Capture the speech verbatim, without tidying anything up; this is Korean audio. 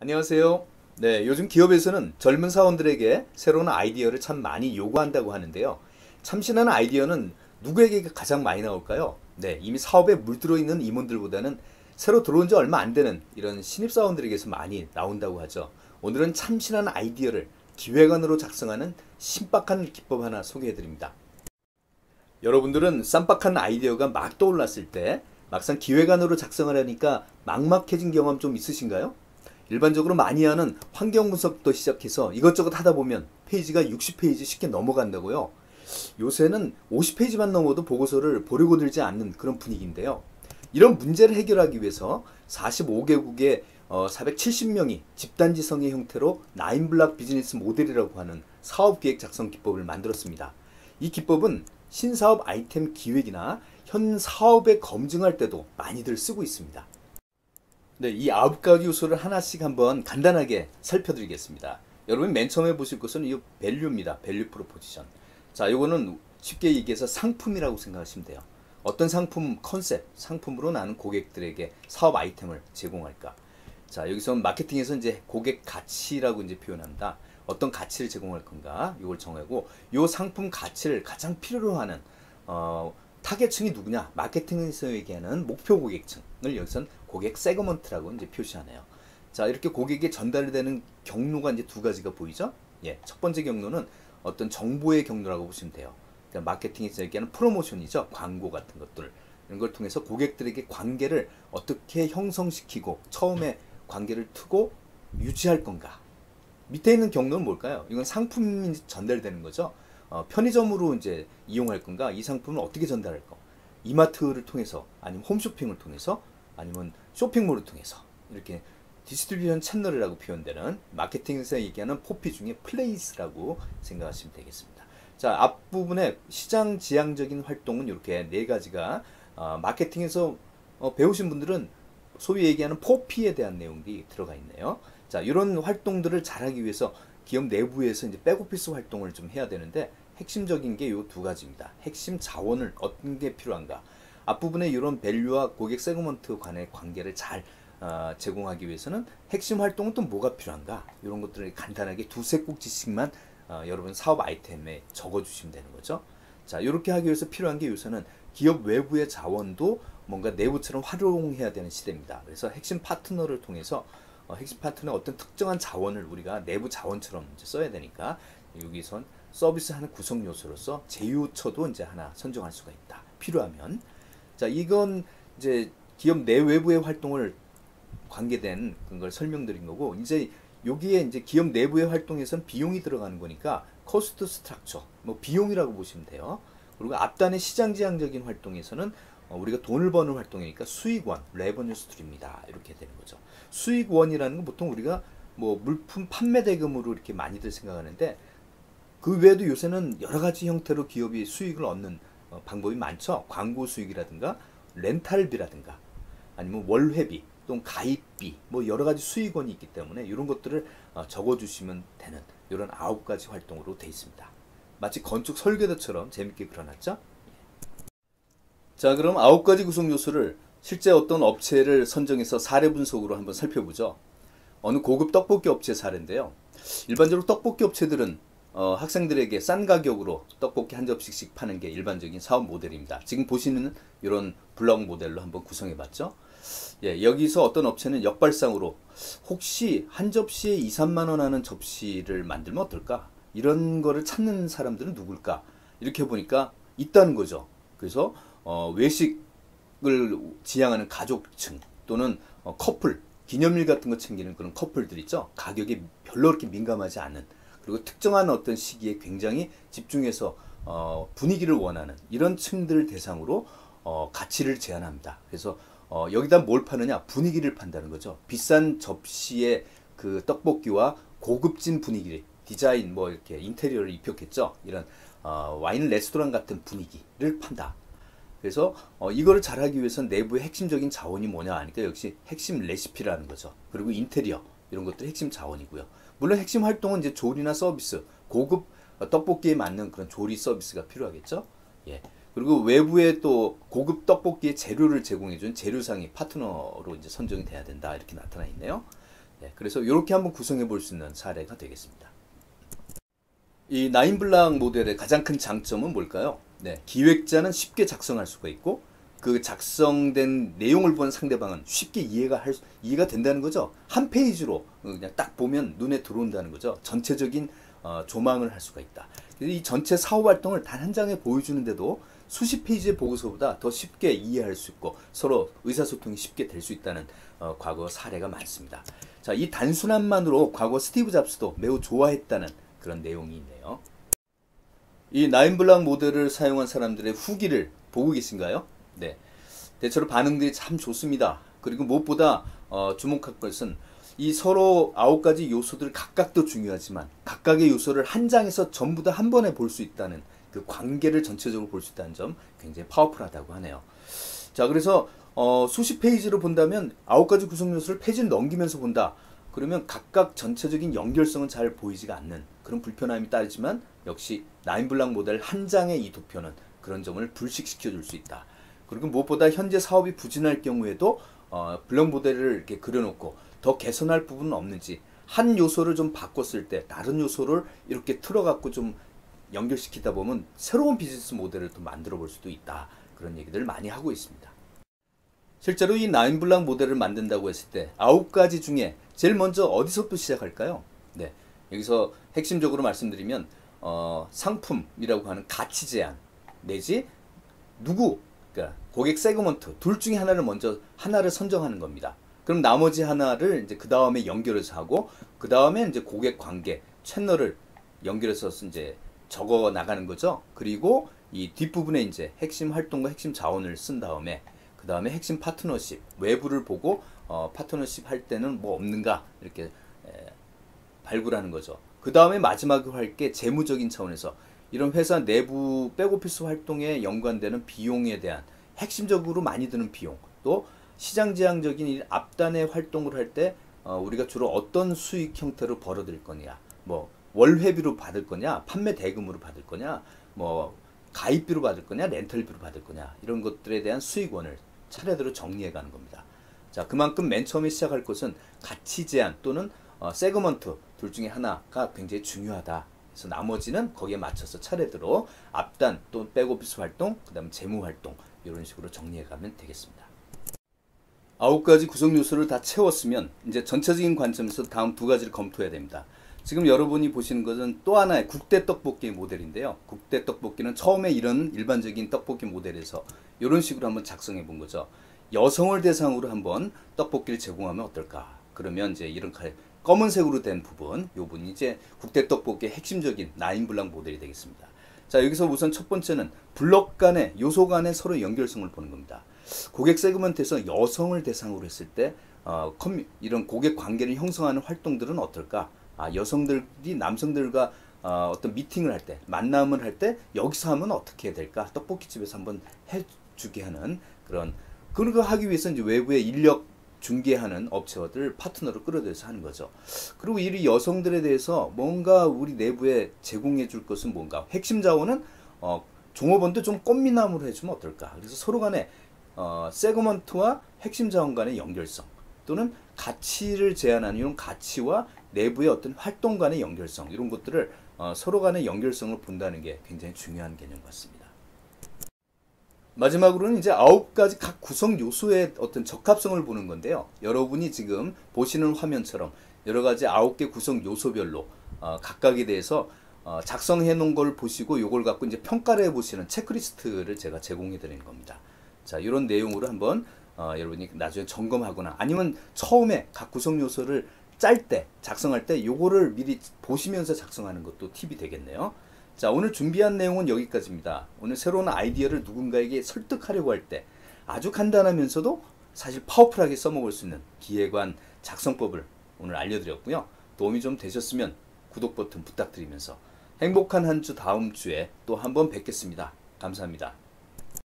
안녕하세요. 네, 요즘 기업에서는 젊은 사원들에게 새로운 아이디어를 참 많이 요구한다고 하는데요. 참신한 아이디어는 누구에게 가장 많이 나올까요? 네, 이미 사업에 물들어 있는 임원들보다는 새로 들어온 지 얼마 안 되는 이런 신입사원들에게서 많이 나온다고 하죠. 오늘은 참신한 아이디어를 기획안으로 작성하는 신박한 기법 하나 소개해드립니다. 여러분들은 쌈박한 아이디어가 막 떠올랐을 때 막상 기획안으로 작성을 하니까 막막해진 경험 좀 있으신가요? 일반적으로 많이 하는 환경 분석부터 시작해서 이것저것 하다 보면 페이지가 육십 페이지 쉽게 넘어간다고요. 요새는 오십 페이지만 넘어도 보고서를 보려고 들지 않는 그런 분위기인데요. 이런 문제를 해결하기 위해서 사십오 개국의 어, 사백칠십 명이 집단지성의 형태로 나인블락 비즈니스 모델이라고 하는 사업기획 작성 기법을 만들었습니다. 이 기법은 신사업 아이템 기획이나 현 사업에 검증할 때도 많이들 쓰고 있습니다. 네, 이 아홉 가지 요소를 하나씩 한번 간단하게 살펴드리겠습니다. 여러분 맨 처음에 보실 것은 이 밸류입니다. 밸류 프로포지션. 자, 요거는 쉽게 얘기해서 상품이라고 생각하시면 돼요. 어떤 상품 컨셉, 상품으로 나는 고객들에게 사업 아이템을 제공할까? 자, 여기서 마케팅에서 이제 고객 가치라고 이제 표현합니다. 어떤 가치를 제공할 건가? 이걸 정하고 요 상품 가치를 가장 필요로 하는 어, 타겟층이 누구냐? 마케팅에서 얘기하는 목표 고객층을 여기선 고객 세그먼트라고 이제 표시하네요. 자, 이렇게 고객에 전달되는 경로가 이제 두 가지가 보이죠? 예, 첫 번째 경로는 어떤 정보의 경로라고 보시면 돼요. 그러니까 마케팅에서 얘기하는 프로모션이죠. 광고 같은 것들. 이런 걸 통해서 고객들에게 관계를 어떻게 형성시키고 처음에 관계를 트고 유지할 건가. 밑에 있는 경로는 뭘까요? 이건 상품이 전달되는 거죠. 어, 편의점으로 이제 이용할 건가? 이 상품을 어떻게 전달할 거? 이마트를 통해서, 아니면 홈쇼핑을 통해서, 아니면 쇼핑몰을 통해서 이렇게 디스트리뷰션 채널이라고 표현되는 마케팅에서 얘기하는 포피 중에 플레이스라고 생각하시면 되겠습니다. 자, 앞부분에 시장 지향적인 활동은 이렇게 네 가지가 어, 마케팅에서 어, 배우신 분들은 소위 얘기하는 포피에 대한 내용이 들어가 있네요. 자, 이런 활동들을 잘하기 위해서 기업 내부에서 이제 백오피스 활동을 좀 해야 되는데 핵심적인 게 이 두 가지입니다. 핵심 자원을 어떤 게 필요한가. 앞부분에 이런 밸류와 고객 세그먼트 간의 관계를 잘 어, 제공하기 위해서는 핵심 활동은 또 뭐가 필요한가. 이런 것들을 간단하게 두세 꼭지씩만 어, 여러분 사업 아이템에 적어주시면 되는 거죠. 자, 이렇게 하기 위해서 필요한 게 요새는 기업 외부의 자원도 뭔가 내부처럼 활용해야 되는 시대입니다. 그래서 핵심 파트너를 통해서 어, 핵심 파트너의 어떤 특정한 자원을 우리가 내부 자원처럼 이제 써야 되니까 여기선 서비스하는 구성 요소로서 제휴처도 이제 하나 선정할 수가 있다. 필요하면. 자, 이건 이제 기업 내외부의 활동을 관계된 그런 걸 설명드린 거고, 이제 여기에 이제 기업 내부의 활동에선 비용이 들어가는 거니까 코스트 스트럭처, 뭐 비용이라고 보시면 돼요. 그리고 앞단의 시장 지향적인 활동에서는 어, 우리가 돈을 버는 활동이니까 수익원, 레버뉴 스트림입니다. 이렇게 되는 거죠. 수익원이라는 건 보통 우리가 뭐 물품 판매 대금으로 이렇게 많이들 생각하는데 그 외에도 요새는 여러 가지 형태로 기업이 수익을 얻는 어, 방법이 많죠. 광고 수익이라든가 렌탈비라든가 아니면 월회비 또는 가입비 뭐 여러 가지 수익원이 있기 때문에 이런 것들을 어, 적어주시면 되는 이런 아홉 가지 활동으로 되어 있습니다. 마치 건축 설계도처럼 재밌게 그려놨죠. 자, 그럼 아홉 가지 구성 요소를 실제 어떤 업체를 선정해서 사례 분석으로 한번 살펴보죠. 어느 고급 떡볶이 업체 사례인데요. 일반적으로 떡볶이 업체들은 어, 학생들에게 싼 가격으로 떡볶이 한 접시씩 파는 게 일반적인 사업 모델입니다. 지금 보시는 이런 블록 모델로 한번 구성해 봤죠. 예, 여기서 어떤 업체는 역발상으로 혹시 한 접시에 이, 삼만 원 하는 접시를 만들면 어떨까? 이런 거를 찾는 사람들은 누굴까? 이렇게 보니까 있다는 거죠. 그래서 어, 외식을 지향하는 가족층 또는 어, 커플, 기념일 같은 거 챙기는 그런 커플들 있죠. 가격에 별로 그렇게 민감하지 않은, 그리고 특정한 어떤 시기에 굉장히 집중해서 어, 분위기를 원하는 이런 층들을 대상으로 어, 가치를 제한합니다. 그래서 어, 여기다 뭘 파느냐? 분위기를 판다는 거죠. 비싼 접시의 그 떡볶이와 고급진 분위기, 디자인, 뭐 이렇게 인테리어를 입혔겠죠. 이런 어, 와인 레스토랑 같은 분위기를 판다. 그래서 어, 이거를 잘하기 위해서는 내부의 핵심적인 자원이 뭐냐 하니까 역시 핵심 레시피라는 거죠. 그리고 인테리어 이런 것들이 핵심 자원이고요. 물론 핵심 활동은 이제 조리나 서비스, 고급 떡볶이에 맞는 그런 조리 서비스가 필요하겠죠. 예. 그리고 외부에 또 고급 떡볶이의 재료를 제공해준 재료상의 파트너로 이제 선정이 돼야 된다. 이렇게 나타나 있네요. 예, 그래서 이렇게 한번 구성해 볼 수 있는 사례가 되겠습니다. 이 나인블락 모델의 가장 큰 장점은 뭘까요? 네, 기획자는 쉽게 작성할 수가 있고 그 작성된 내용을 본 상대방은 쉽게 이해가 할 수, 이해가 된다는 거죠. 한 페이지로 그냥 딱 보면 눈에 들어온다는 거죠. 전체적인 어, 조망을 할 수가 있다. 이 전체 사업 활동을 단 한 장에 보여주는데도 수십 페이지의 보고서보다 더 쉽게 이해할 수 있고 서로 의사소통이 쉽게 될 수 있다는 어, 과거 사례가 많습니다. 자, 이 단순함만으로 과거 스티브 잡스도 매우 좋아했다는 그런 내용이 있네요. 이 나인블락 모델을 사용한 사람들의 후기를 보고 계신가요? 네, 대체로 반응들이 참 좋습니다. 그리고 무엇보다 어, 주목할 것은 이 서로 아홉 가지 요소들 각각도 중요하지만 각각의 요소를 한 장에서 전부 다 한 번에 볼 수 있다는 그 관계를 전체적으로 볼 수 있다는 점 굉장히 파워풀하다고 하네요. 자, 그래서 어, 수십 페이지로 본다면 아홉 가지 구성 요소를 페이지를 넘기면서 본다. 그러면 각각 전체적인 연결성은 잘 보이지가 않는 그런 불편함이 따르지만 역시 나인블락 모델 한 장의 이 도표는 그런 점을 불식시켜 줄 수 있다. 그리고 무엇보다 현재 사업이 부진할 경우에도 어, 블록 모델을 이렇게 그려놓고 더 개선할 부분은 없는지 한 요소를 좀 바꿨을 때 다른 요소를 이렇게 틀어갖고 좀 연결시키다 보면 새로운 비즈니스 모델을 또 만들어 볼 수도 있다. 그런 얘기들을 많이 하고 있습니다. 실제로 이 나인블락 모델을 만든다고 했을 때 아홉 가지 중에 제일 먼저 어디서부터 시작할까요? 네, 여기서 핵심적으로 말씀드리면 어, 상품이라고 하는 가치 제한 내지 누구, 그러니까 고객 세그먼트 둘 중에 하나를 먼저 하나를 선정하는 겁니다. 그럼 나머지 하나를 이제 그 다음에 연결해서 하고 그 다음에 이제 고객 관계 채널을 연결해서 이제 적어 나가는 거죠. 그리고 이 뒷부분에 이제 핵심 활동과 핵심 자원을 쓴 다음에 그 다음에 핵심 파트너십 외부를 보고 어, 파트너십 할 때는 뭐 없는가 이렇게 에, 발굴하는 거죠. 그 다음에 마지막으로 할 게 재무적인 차원에서 이런 회사 내부 백오피스 활동에 연관되는 비용에 대한 핵심적으로 많이 드는 비용 또 시장지향적인 앞단의 활동을 할 때 어, 우리가 주로 어떤 수익 형태로 벌어들일 거냐 뭐 월회비로 받을 거냐 판매 대금으로 받을 거냐 뭐 가입비로 받을 거냐 렌털비로 받을 거냐 이런 것들에 대한 수익원을 차례대로 정리해 가는 겁니다. 자, 그만큼 맨 처음에 시작할 것은 가치 제한 또는 어, 세그먼트 둘 중에 하나가 굉장히 중요하다. 그래서 나머지는 거기에 맞춰서 차례대로 앞단 또 백오피스 활동 그 다음에 재무 활동 이런 식으로 정리해 가면 되겠습니다. 아홉 가지 구성 요소를 다 채웠으면 이제 전체적인 관점에서 다음 두 가지를 검토해야 됩니다. 지금 여러분이 보시는 것은 또 하나의 국대 떡볶이 모델인데요. 국대 떡볶이는 처음에 이런 일반적인 떡볶이 모델에서 이런 식으로 한번 작성해 본 거죠. 여성을 대상으로 한번 떡볶이를 제공하면 어떨까? 그러면 이제 이런 검은색으로 된 부분, 이 부분이 이제 국대 떡볶이의 핵심적인 나인블락 모델이 되겠습니다. 자, 여기서 우선 첫 번째는 블록 간의 요소 간의 서로 연결성을 보는 겁니다. 고객 세그먼트에서 여성을 대상으로 했을 때 어, 커뮤, 이런 고객 관계를 형성하는 활동들은 어떨까? 아, 여성들이 남성들과 어, 어떤 미팅을 할 때, 만남을 할 때 여기서 하면 어떻게 해야 될까? 떡볶이집에서 한번 해주게 하는 그런 그런 거 하기 위해서 이제 외부에 인력 중개하는 업체들 파트너로 끌어들여서 하는 거죠. 그리고 이 여성들에 대해서 뭔가 우리 내부에 제공해 줄 것은 뭔가 핵심 자원은 어, 종업원도 좀 꽃미남으로 해주면 어떨까? 그래서 서로 간에 어, 세그먼트와 핵심 자원 간의 연결성 또는 가치를 제한하는 이런 가치와 내부의 어떤 활동 간의 연결성 이런 것들을 어, 서로 간의 연결성을 본다는 게 굉장히 중요한 개념 같습니다. 마지막으로는 이제 아홉 가지 각 구성 요소의 어떤 적합성을 보는 건데요. 여러분이 지금 보시는 화면처럼 여러 가지 아홉 개 구성 요소별로 어, 각각에 대해서 어, 작성해 놓은 걸 보시고 요걸 갖고 이제 평가를 해 보시는 체크리스트를 제가 제공해 드리는 겁니다. 자, 이런 내용으로 한번 어, 여러분이 나중에 점검하거나 아니면 처음에 각 구성 요소를 짤 때, 작성할 때 요거를 미리 보시면서 작성하는 것도 팁이 되겠네요. 자, 오늘 준비한 내용은 여기까지입니다. 오늘 새로운 아이디어를 누군가에게 설득하려고 할 때 아주 간단하면서도 사실 파워풀하게 써먹을 수 있는 기획안 작성법을 오늘 알려드렸고요. 도움이 좀 되셨으면 구독 버튼 부탁드리면서 행복한 한 주 다음 주에 또 한번 뵙겠습니다. 감사합니다.